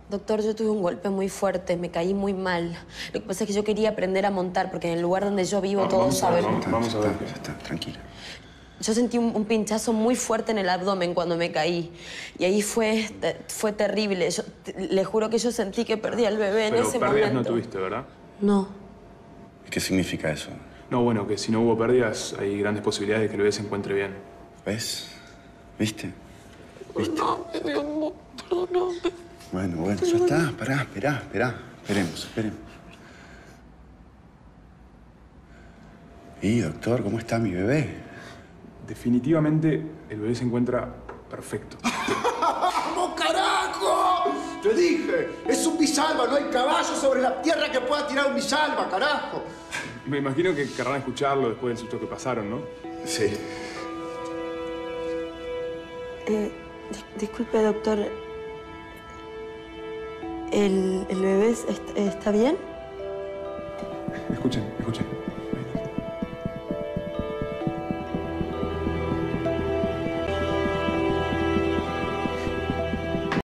Doctor, yo tuve un golpe muy fuerte, me caí muy mal. Lo que pasa es que yo quería aprender a montar, porque en el lugar donde yo vivo todos saben... Vamos a ver. Ya está, tranquila. Yo sentí un pinchazo muy fuerte en el abdomen cuando me caí. Y ahí fue terrible. Le juro que yo sentí que perdí al bebé en ese momento. Pero pérdidas no tuviste, ¿verdad? No. ¿Qué significa eso? No, bueno, que si no hubo pérdidas, hay grandes posibilidades de que el bebé se encuentre bien. ¿Ves? ¿Viste? ¿Viste? No, perdóname. Bueno, ya está. Esperá. Esperemos. Y, doctor, ¿cómo está mi bebé? Definitivamente, el bebé se encuentra perfecto. ¡Vamos, carajo! Te dije, es un bisalva, no hay caballo sobre la tierra que pueda tirar un bisalva, carajo. Me imagino que querrán escucharlo después del susto que pasaron, ¿no? Sí. Disculpe, doctor. ¿El bebé está bien? Escuchen.